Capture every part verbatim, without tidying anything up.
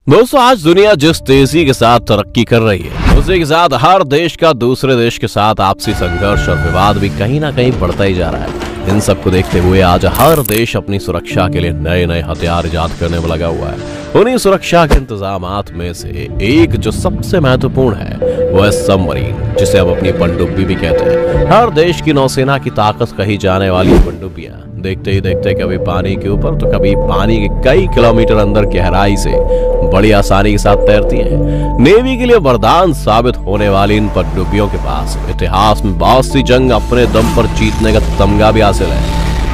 दोस्तों, आज दुनिया जिस तेजी के साथ तरक्की कर रही है, उसी के साथ हर देश का दूसरे देश के साथ आपसी संघर्ष और विवाद भी कहीं ना कहीं बढ़ता ही जा रहा है। इन सब को देखते हुए आज हर देश अपनी सुरक्षा के लिए नए नए हथियार इजाद करने में लगा हुआ है। उन्हीं सुरक्षा के इंतजामात में से एक जो सबसे महत्वपूर्ण है वो है सबमरीन, जिसे हम अपनी पनडुब्बी भी कहते हैं। हर देश की नौसेना की ताकत कही जाने वाली पनडुब्बियां देखते ही देखते कभी पानी के ऊपर तो कभी पानी के कई किलोमीटर अंदर गहराई से बड़ी आसानी के साथ तैरती हैं। नेवी के लिए वरदान साबित होने वाली इन पनडुब्बियों के पास इतिहास में बहुत सी जंग अपने दम पर जीतने का तमगा भी हासिल है।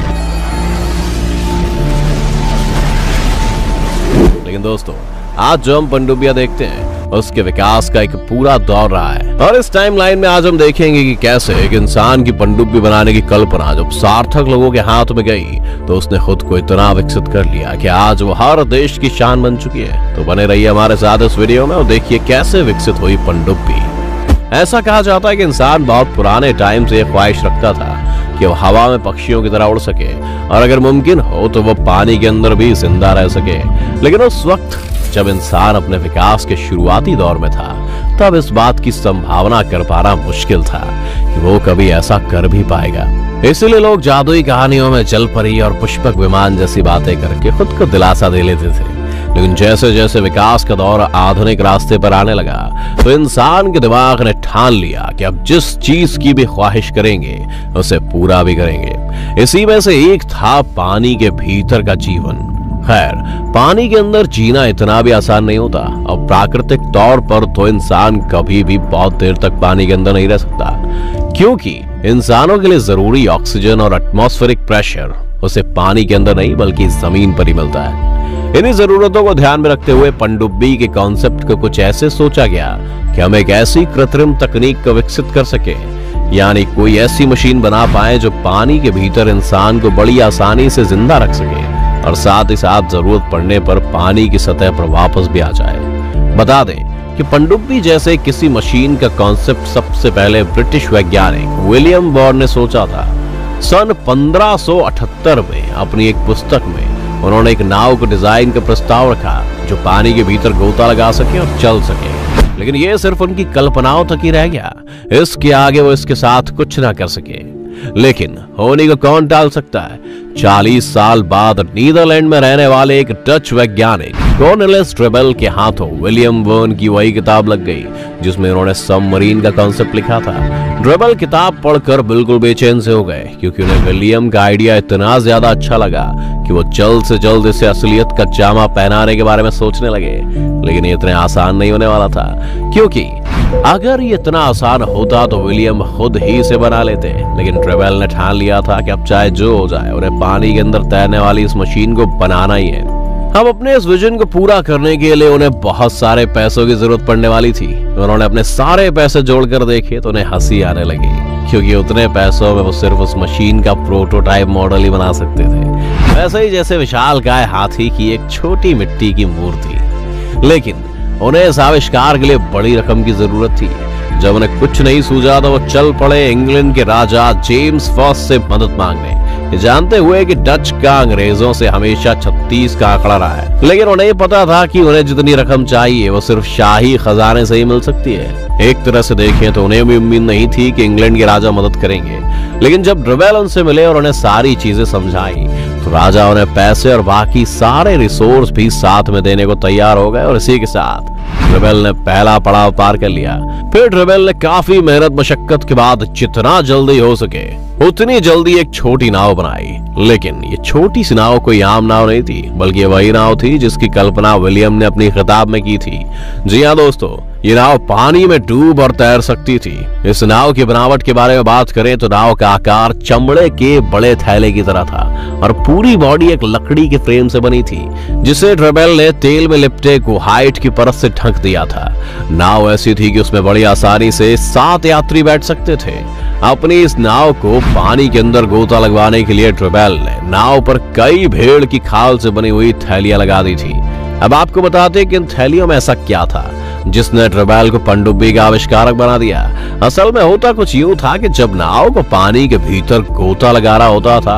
लेकिन दोस्तों, आज जो हम पनडुब्बियां देखते हैं उसके विकास का एक पूरा दौर रहा है, और इस टाइमलाइन में आज हम देखेंगे कि कैसे एक इंसान की पनडुब्बी बनाने की कल्पना जब सार्थक लोगों के हाथ में गई तो उसने खुद को इतना विकसित कर लिया कि आज वो हर देश की शान बन चुकी है। तो बने रहिए हमारे साथ इस वीडियो में और देखिए कैसे विकसित हुई पनडुब्बी। ऐसा कहा जाता है कि इंसान बहुत पुराने टाइम से ख्वाहिश रखता था कि वो हवा में पक्षियों की तरह उड़ सके और अगर मुमकिन हो तो वो पानी के अंदर भी जिंदा रह सके। लेकिन उस वक्त जब इंसान अपने विकास के शुरुआती दौर में था, तब इस बात की संभावना कर पाना मुश्किल था कि वो कभी ऐसा कर भी पाएगा। इसलिए लोग जादुई कहानियों में जल परी और पुष्पक विमान जैसी बातें करके खुद को दिलासा दे लेते थे। लेकिन जैसे जैसे विकास का दौर आधुनिक रास्ते पर आने लगा तो इंसान के दिमाग ने ठान लिया कि अब जिस चीज की भी ख्वाहिश करेंगे उसे पूरा भी करेंगे। इसी में से एक था पानी के भीतर का जीवन। खैर, पानी के अंदर जीना इतना भी आसान नहीं होता और प्राकृतिक तौर पर तो इंसान कभी भी बहुत देर तक पानी के अंदर नहीं रह सकता, क्योंकि इंसानों के लिए जरूरी ऑक्सीजन और एटमॉस्फेरिक प्रेशर उसे पानी के अंदर नहीं बल्कि जमीन पर ही मिलता है। इन्हीं जरूरतों को ध्यान में रखते हुए पनडुब्बी के कॉन्सेप्ट को कुछ ऐसे सोचा गया कि हम एक ऐसी कृत्रिम तकनीक को विकसित कर सके, यानी कोई ऐसी मशीन बना पाए जो पानी के भीतर इंसान को बड़ी आसानी से जिंदा रख सके और साथ ही साथ जरूरत पड़ने पर पानी की सतह पर वापस भी आ जाए। बता दें कि पनडुब्बी जैसे किसी मशीन का कॉन्सेप्ट सबसे पहले ब्रिटिश वैज्ञानिक विलियम वॉर्न ने सोचा था। सन पंद्रह सौ अठहत्तर में अपनी एक पुस्तक में उन्होंने एक नाव को डिजाइन का प्रस्ताव रखा जो पानी के भीतर गोता लगा सके और चल सके। लेकिन यह सिर्फ उनकी कल्पनाओं तक ही रह गया, इसके आगे वो इसके साथ कुछ ना कर सके। लेकिन होने को कौन टाल सकता है? चालीस साल बाद नीदरलैंड में रहने वाले एक डच वैज्ञानिक कॉर्नेलिस ड्रेबेल के हाथों विलियम वॉर्न की वही किताब लग गई जिसमें उन्होंने सबमरीन का कॉन्सेप्ट लिखा था। ड्रेबेल किताब पढ़कर बिल्कुल बेचैन से हो गए, क्योंकि उन्हें विलियम का आइडिया इतना ज्यादा अच्छा लगा कि वो जल्द से जल्द इसे असलियत का जामा पहनाने के बारे में सोचने लगे। लेकिन ये इतने आसान नहीं होने वाला था, क्योंकि अगर ये इतना आसान होता तो विलियम खुद ही इसे बना लेते। लेकिन ड्रेबेल ने ठान लिया था कि अब चाहे जो हो जाए उन्हें पानी के अंदर तैरने वाली इस मशीन को बनाना ही है। अब अपने इस विजन को पूरा करने के लिए उन्हें बहुत सारे पैसों की जरूरत पड़ने वाली थी। उन्होंने अपने सारे पैसे जोड़कर देखे तो उन्हें हंसी आने लगी, क्योंकि उतने पैसों में वो सिर्फ उस मशीन का प्रोटोटाइप मॉडल ही बना सकते थे, वैसे ही जैसे विशालकाय हाथी की एक छोटी मिट्टी की मूर्ति। लेकिन उन्हें इस आविष्कार के लिए बड़ी रकम की जरूरत थी। जब उन्हें कुछ नहीं सूझा तो वो चल पड़े इंग्लैंड के राजा जेम्स फर्स्ट से मदद मांगने, जानते हुए कि डच का अंग्रेजों से हमेशा छत्तीस का आंकड़ा रहा है। लेकिन उन्हें पता था कि उन्हें जितनी रकम चाहिए वो सिर्फ शाही खजाने से ही मिल सकती है। एक तरह से देखें तो उन्हें भी उम्मीद नहीं थी कि इंग्लैंड के राजा मदद करेंगे। लेकिन जब ड्रेबेल उनसे मिले और उन्हें सारी चीजें समझाई तो राजा उन्हें पैसे और बाकी सारे रिसोर्स भी साथ में देने को तैयार हो गए, और इसी के साथ ड्रेबेल ने पहला पड़ाव पार कर लिया। फिर ड्रेबेल ने काफी मेहनत मशक्कत के बाद जितना जल्दी हो सके उतनी जल्दी एक छोटी नाव बनाई। लेकिन ये छोटी सी नाव कोई आम नाव नहीं थी, बल्कि ये वही नाव थी जिसकी कल्पना विलियम ने अपनी किताब में की थी। जी हाँ दोस्तों, ये नाव पानी में डूब और तैर सकती थी। इस नाव की बनावट के बारे में बात करें तो नाव का आकार चमड़े के बड़े थैले की तरह था और पूरी बॉडी एक लकड़ी के फ्रेम से बनी थी, जिसे ड्रेबेल ने तेल में लिपटे कोहाइट की परत से ढक दिया था। नाव ऐसी थी कि उसमें बड़ी आसानी से सात यात्री बैठ सकते थे। अपनी इस नाव को पानी के अंदर गोता लगवाने के लिए ड्रेबेल ने नाव पर कई भेड़ की खाल से बनी हुई थैलियां लगा दी थी। अब आपको बताते हैं कि इन थैलियों में ऐसा क्या था जिसने ड्रेबेल को पनडुब्बी का आविष्कारक बना दिया। असल में होता कुछ यूं था कि जब नाव को पानी के भीतर गोता लगा रहा होता था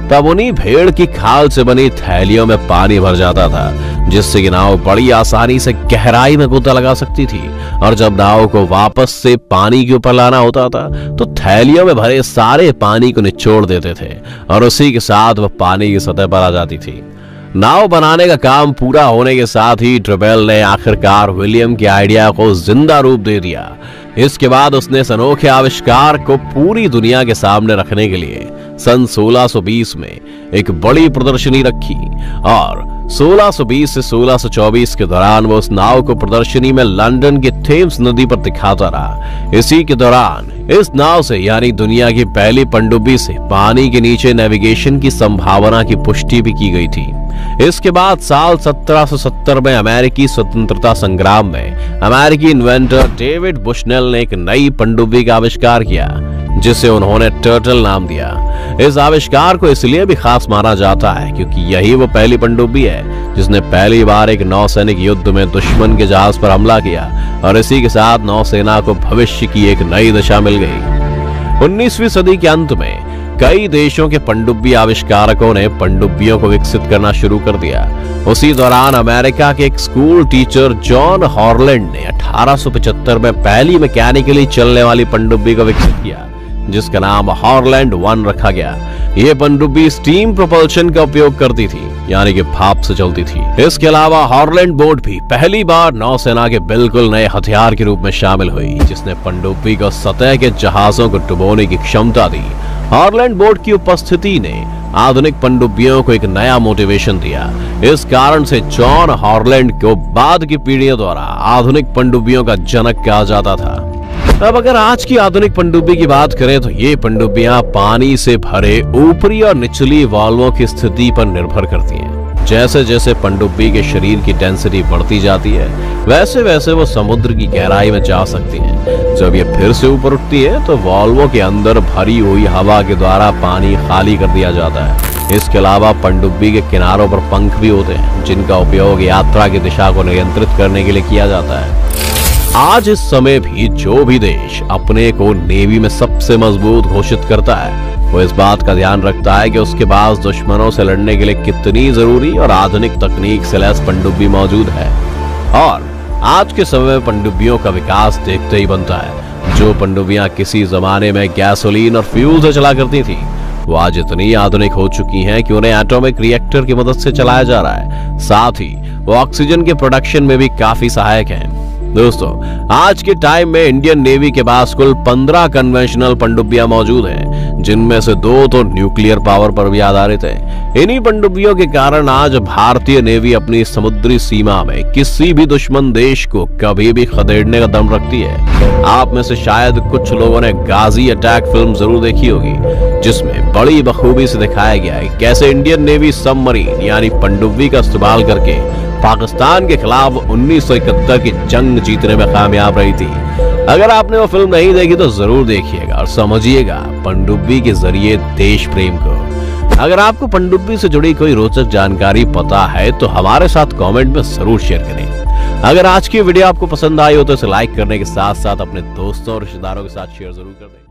तब उन्हीं भेड़ की खाल से बनी थैलियों में पानी भर जाता था, जिससे कि नाव बड़ी आसानी से गहराई में गोता लगा सकती थी। और जब नाव को वापस से पानी के ऊपर लाना होता था तो थैलियों में भरे सारे पानी को निचोड़ देते थे और उसी के साथ वह पानी की सतह पर आ जाती थी। नाव बनाने का काम पूरा होने के साथ ही ड्रेबेल ने आखिरकार विलियम के आइडिया को जिंदा रूप दे दिया। इसके बाद उसने इस अनोखे आविष्कार को पूरी दुनिया के सामने रखने के लिए सन सोलह सौ बीस में एक बड़ी प्रदर्शनी रखी और सोलह सौ बीस से सोलह सौ चौबीस के दौरान वो उस नाव को प्रदर्शनी में लंदन की थेम्स नदी पर दिखाता रहा। इसी के दौरान इस नाव से यानी दुनिया की पहली पनडुब्बी से पानी के नीचे नेविगेशन की संभावना की पुष्टि भी की गई थी। इसके बाद साल सत्रह सौ सत्तर में अमेरिकी स्वतंत्रता संग्राम में अमेरिकी इन्वेंटर डेविड बुशनेल ने एक नई पनडुब्बी का आविष्कार किया, जिसे उन्होंने टर्टल नाम दिया। इस आविष्कार को इसलिए भी खास माना जाता है क्योंकि यही वो पहली पनडुब्बी है जिसने पहली बार एक नौसैनिक युद्ध में दुश्मन के जहाज पर हमला किया और इसी के साथ नौसेना को भविष्य की एक नई दिशा मिल गई। उन्नीसवीं सदी के अंत में कई देशों के पनडुब्बी आविष्कारकों ने पनडुब्बियों को विकसित करना शुरू कर दिया। उसी दौरान अमेरिका के एक स्कूल टीचर जॉन हॉरलैंड ने अठारह सौ पचहत्तर में पहली मैकेनिकली चलने वाली पनडुब्बी को विकसित किया, जिसका नाम हॉरलैंड वन रखा गया। यह पनडुब्बी स्टीम प्रोपल्शन का उपयोग करती थी, यानी कि भाप से चलती थी। इसके अलावा हॉरलैंड बोट भी पहली बार नौसेना के बिल्कुल नए हथियार के रूप में शामिल हुई, जिसने पनडुब्बी को सतह के जहाजों को डुबोने की क्षमता दी। हॉरलैंड बोट की उपस्थिति ने आधुनिक पनडुब्बियों को एक नया मोटिवेशन दिया। इस कारण से जॉन हॉरलैंड को बाद की पीढ़ियों द्वारा आधुनिक पनडुब्बियों का जनक कहा जाता था। अब अगर आज की आधुनिक पनडुब्बी की बात करें तो ये पनडुब्बियां पानी से भरे ऊपरी और निचली वाल्वों की स्थिति पर निर्भर करती हैं। जैसे जैसे पनडुब्बी के शरीर की डेंसिटी बढ़ती जाती है वैसे वैसे वो समुद्र की गहराई में जा सकती है। जब ये फिर से ऊपर उठती है तो वाल्वों के अंदर भरी हुई हवा के द्वारा पानी खाली कर दिया जाता है। इसके अलावा पनडुब्बी के किनारों पर पंख भी होते हैं, जिनका उपयोग यात्रा की दिशा को नियंत्रित करने के लिए किया जाता है। आज इस समय भी जो भी देश अपने को नेवी में सबसे मजबूत घोषित करता है वो इस बात का ध्यान रखता है कि उसके पास दुश्मनों से लड़ने के लिए कितनी जरूरी और आधुनिक तकनीक से लैस पनडुब्बी मौजूद है। और आज के समय में पनडुब्बियों का विकास देखते ही बनता है। जो पनडुब्बियां किसी जमाने में गैसोलीन और फ्यूल से चला करती थी वो आज इतनी आधुनिक हो चुकी हैं कि उन्हें एटॉमिक रिएक्टर की मदद से चलाया जा रहा है। साथ ही वो ऑक्सीजन के प्रोडक्शन में भी काफी सहायक हैं। दोस्तों, आज के टाइम में इंडियन नेवी के पास कुल पंद्रह कन्वेंशनल पनडुब्बियां मौजूद हैं, जिनमें से दो तो न्यूक्लियर पावर पर भी आधारित है। इन्हीं पनडुब्बियों के कारण आज भारतीय नेवी अपनी समुद्री सीमा में किसी भी दुश्मन देश को कभी भी खदेड़ने का दम रखती है। आप में से शायद कुछ लोगों ने गाजी अटैक फिल्म जरूर देखी होगी, जिसमें बड़ी बखूबी से दिखाया गया है कैसे इंडियन नेवी सबमरीन यानी पनडुब्बी का इस्तेमाल करके पाकिस्तान के खिलाफ उन्नीस सौ इकहत्तर की जंग जीतने में कामयाब रही थी। अगर आपने वो फिल्म नहीं देखी तो जरूर देखिएगा और समझिएगा पनडुब्बी के जरिए देश प्रेम को। अगर आपको पनडुब्बी से जुड़ी कोई रोचक जानकारी पता है तो हमारे साथ कमेंट में जरूर शेयर करें। अगर आज की वीडियो आपको पसंद आई हो तो इसे लाइक करने के साथ साथ अपने दोस्तों और रिश्तेदारों के साथ शेयर जरूर कर दें।